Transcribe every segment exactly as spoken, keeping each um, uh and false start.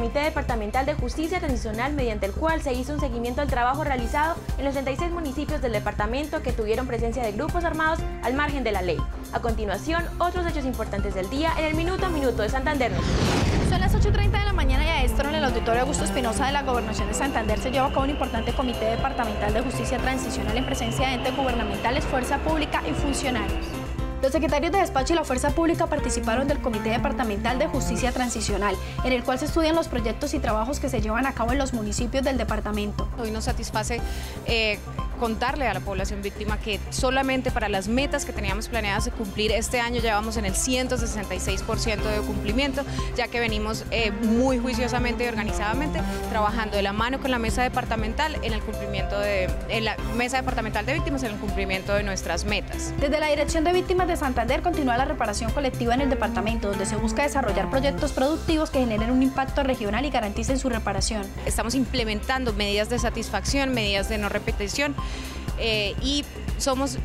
Comité Departamental de Justicia Transicional, mediante el cual se hizo un seguimiento al trabajo realizado en los treinta y seis municipios del departamento que tuvieron presencia de grupos armados al margen de la ley. A continuación, otros hechos importantes del día en el Minuto a Minuto de Santander. Son las ocho y treinta de la mañana y a esta hora en el Auditorio Augusto Espinosa de la Gobernación de Santander se lleva a cabo un importante Comité Departamental de Justicia Transicional en presencia de entes gubernamentales, fuerza pública y funcionarios. Los secretarios de despacho y la Fuerza Pública participaron del Comité Departamental de Justicia Transicional, en el cual se estudian los proyectos y trabajos que se llevan a cabo en los municipios del departamento. Hoy nos satisface eh, contarle a la población víctima que solamente para las metas que teníamos planeadas de cumplir este año ya vamos en el ciento sesenta y seis por ciento de cumplimiento, ya que venimos eh, muy juiciosamente y organizadamente trabajando de la mano con la mesa departamental en el cumplimiento de en la mesa departamental de víctimas en el cumplimiento de nuestras metas. Desde la Dirección de Víctimas de Santander continúa la reparación colectiva en el departamento, donde se busca desarrollar proyectos productivos que generen un impacto regional y garanticen su reparación. Estamos implementando medidas de satisfacción, medidas de no repetición eh, y somos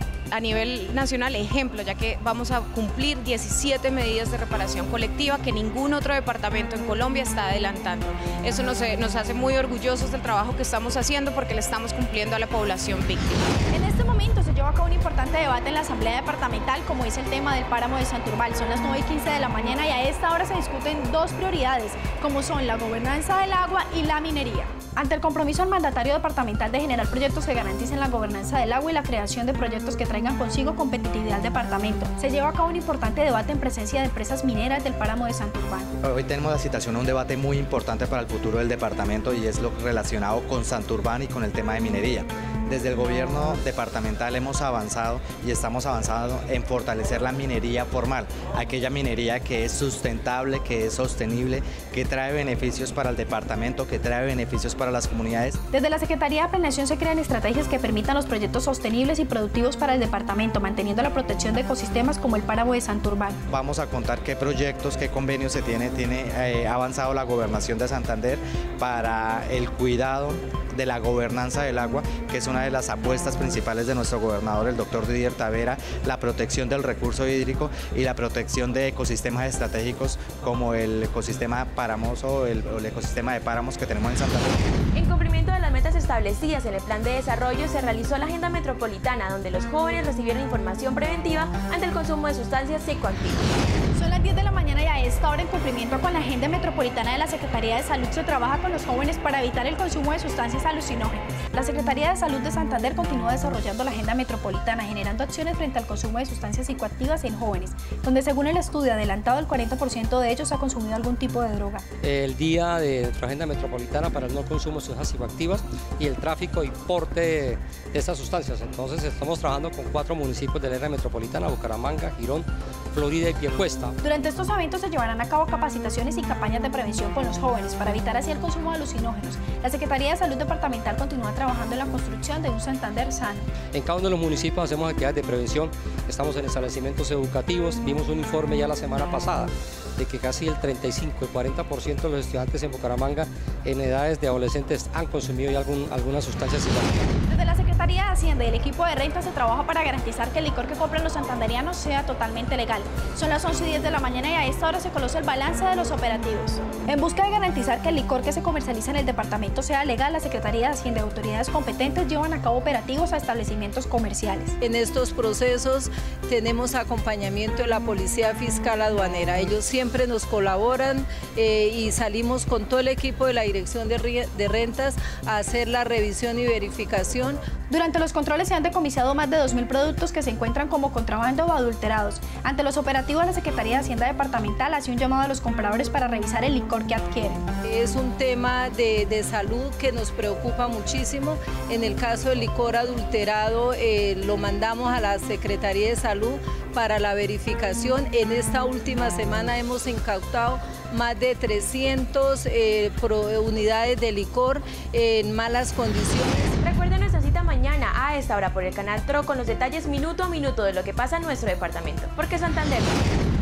a nivel nacional ejemplo, ya que vamos a cumplir diecisiete medidas de reparación colectiva que ningún otro departamento en Colombia está adelantando. Eso nos, nos hace muy orgullosos del trabajo que estamos haciendo porque le estamos cumpliendo a la población víctima. En este momento se lleva a cabo un importante debate en la Asamblea Departamental, como es el tema del páramo de Santurbán. Son las nueve y quince de la mañana y a esta hora se discuten dos prioridades, como son la gobernanza del agua y la minería. Ante el compromiso del mandatario departamental de generar proyectos que garanticen la gobernanza del agua y la creación de proyectos que traigan consigo competitividad al departamento, se lleva a cabo un importante debate en presencia de empresas mineras del páramo de Santurbán. Hoy tenemos la citación a un debate muy importante para el futuro del departamento y es lo relacionado con Santurbán y con el tema de minería. Desde el gobierno departamental hemos avanzado y estamos avanzando en fortalecer la minería formal, aquella minería que es sustentable, que es sostenible, que trae beneficios para el departamento, que trae beneficios para las comunidades. Desde la Secretaría de Planeación se crean estrategias que permitan los proyectos sostenibles y productivos para el departamento, manteniendo la protección de ecosistemas como el páramo de Santurbán. Vamos a contar qué proyectos, qué convenios se tiene, tiene eh, avanzado la Gobernación de Santander para el cuidado de la gobernanza del agua, que es una de las apuestas principales de nuestro gobernador, el doctor Didier Tavera, la protección del recurso hídrico y la protección de ecosistemas estratégicos como el ecosistema paramoso, el, el ecosistema de páramos que tenemos en Santander. En cumplimiento de las metas establecidas en el plan de desarrollo, se realizó la agenda metropolitana, donde los jóvenes recibieron información preventiva ante el consumo de sustancias psicoactivas. Son las diez de la mañana y a esta hora, en cumplimiento con la agenda metropolitana de la Secretaría de Salud, se trabaja con los jóvenes para evitar el consumo de sustancias alucinógenas. La Secretaría de Salud de Santander continúa desarrollando la agenda metropolitana, generando acciones frente al consumo de sustancias psicoactivas en jóvenes, donde según el estudio adelantado, el cuarenta por ciento de ellos ha consumido algún tipo de droga. El día de nuestra agenda metropolitana para el no consumo de sustancias psicoactivas y el tráfico y porte de, de estas sustancias. Entonces estamos trabajando con cuatro municipios del área metropolitana: Bucaramanga, Girón, Florida y Piedecuesta. Durante estos eventos se llevarán a cabo capacitaciones y campañas de prevención con los jóvenes para evitar así el consumo de alucinógenos. La Secretaría de Salud Departamental continúa trabajando en la construcción de un Santander sano. En cada uno de los municipios hacemos actividades de prevención, estamos en establecimientos educativos. Vimos un informe ya la semana pasada de que casi el treinta y cinco, el cuarenta por ciento de los estudiantes en Bucaramanga en edades de adolescentes han consumido ya algún, alguna sustancia psicoactiva. Desde la Secretaría de Hacienda y el equipo de Renta se trabaja para garantizar que el licor que compran los santanderianos sea totalmente legal. Son las once y diez de la mañana y a esta hora se conoce el balance de los operativos. En busca de garantizar que el licor que se comercializa en el departamento sea legal, la Secretaría de Hacienda y autoridades competentes llevan a cabo operativos a establecimientos comerciales. En estos procesos tenemos acompañamiento de la Policía Fiscal Aduanera. Ellos siempre nos colaboran eh, y salimos con todo el equipo de la Dirección de, de Rentas a hacer la revisión y verificación. Durante los controles se han decomisado más de dos mil productos que se encuentran como contrabando o adulterados. Ante los operativos, la Secretaría de Hacienda Departamental hace un llamado a los compradores para revisar el licor que adquieren. Es un tema de, de salud que nos preocupa muchísimo. En el caso del licor adulterado, eh, lo mandamos a la Secretaría de Salud para la verificación. En esta última semana hemos incautado más de trescientas eh, unidades de licor en malas condiciones. Recuerden nuestra cita mañana a esta hora por el canal T R O con los detalles minuto a minuto de lo que pasa en nuestro departamento. Porque Santander...